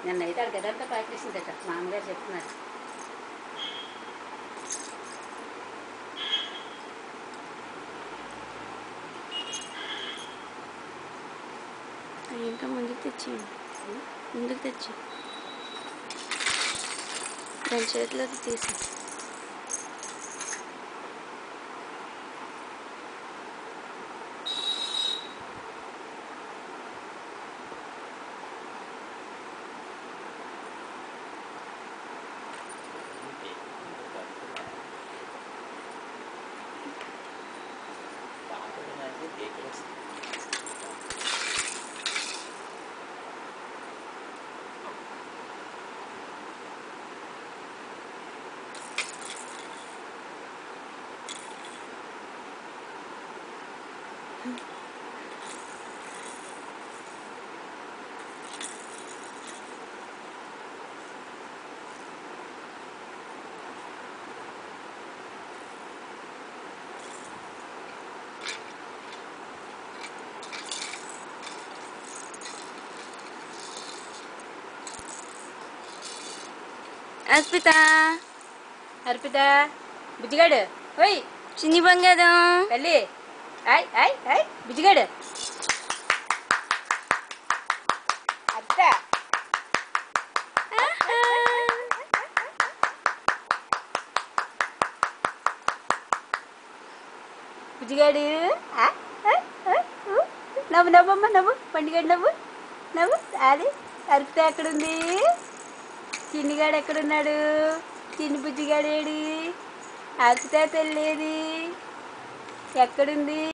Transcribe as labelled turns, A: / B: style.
A: నిన్నైతే ఆడు గదంతా పాకేసిందట మా అమ్మగారు చెప్తున్నారు.
B: ఇంకా ముందుకు తెచ్చి దాని చేతిలోకి తీసి
A: అర్పిత బుజ్జిగాడు ఓయ్
B: చిన్ని బంగారం
A: తల్లి హాయ్ హాయ్ హాయ్ బుజ్జిగాడు అత్త బుజ్జిగాడు నవ్వు నవ్వమ్మ నవ్వు పండుగాడు నవ్వు అది అర్పిత ఎక్కడుంది? చిన్నిగాడు ఎక్కడున్నాడు? చిన్ని బుజ్జిగాడు ఏడి? అర్పిత తెల్లేది ఎక్కడుంది?